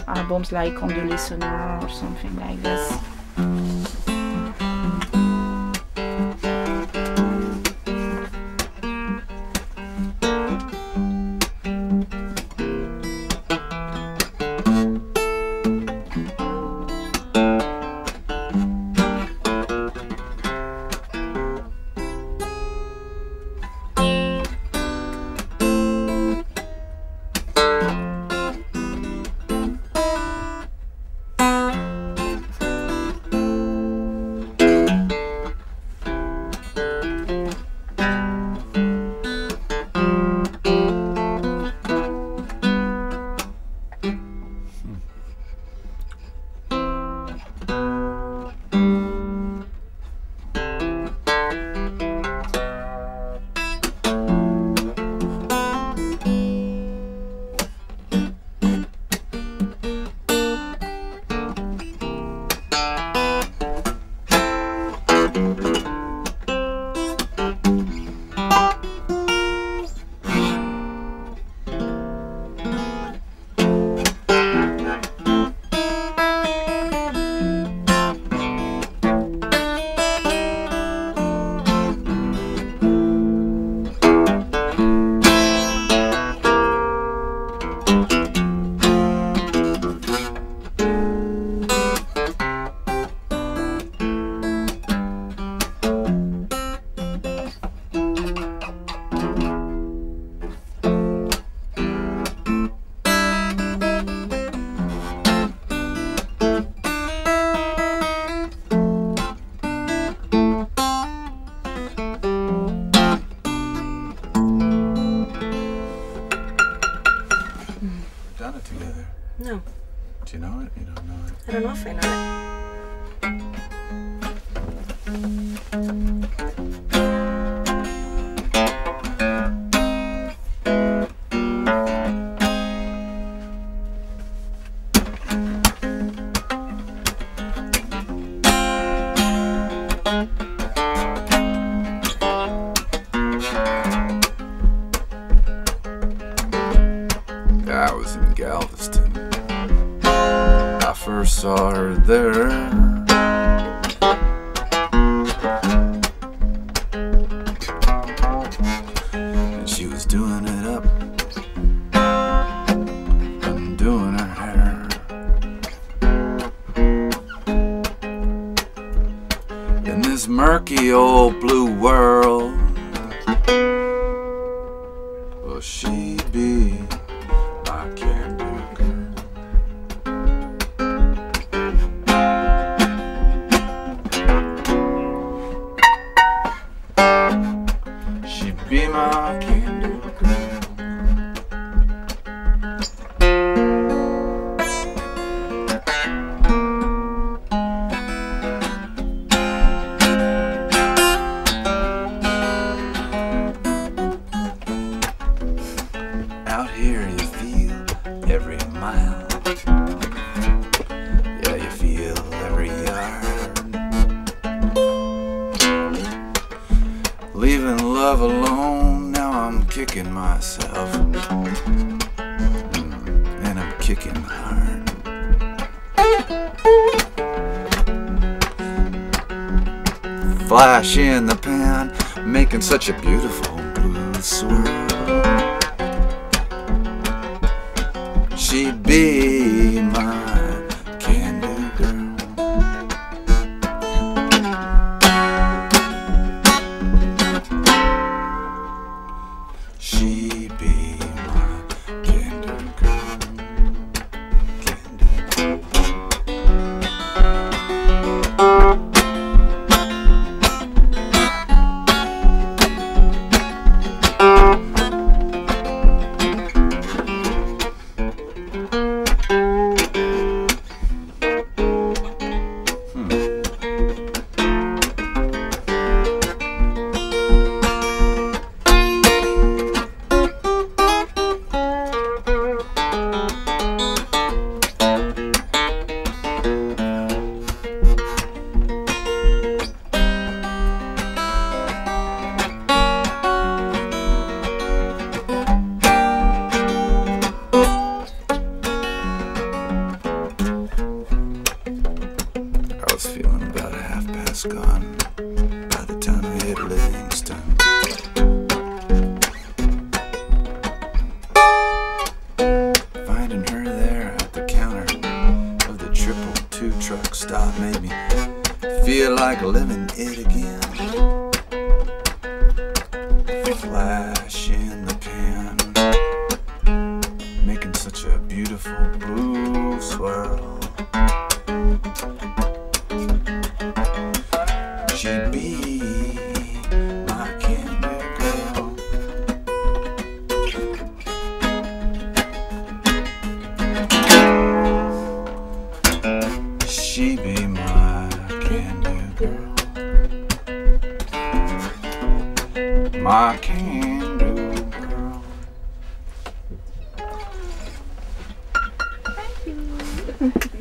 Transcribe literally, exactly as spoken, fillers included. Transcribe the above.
albums like Ondulé Sonore or something like this. Together? No. Do you know it? You don't know it? I don't know if I know it. I was in Galveston. I first saw her there. And she was doing it up, undoing her hair. In this murky old blue world, will she be my candy girl? She be my candy girl. Out here you feel every mile. Yeah, you feel every yard. Leaving love alone, now I'm kicking myself. Mm, and I'm kicking hard. Flash in the pan, making such a beautiful blue swirl. She'd be my candy girl. She'd be my candy girl. Candy girl. was gone by the time I hit Livingston. Finding her there at the counter of the triple two truck stop made me feel like living it again. Flash in the pan, making such a beautiful blue swirl. She be my candy girl. She be my candy girl. My candy girl. Thank you.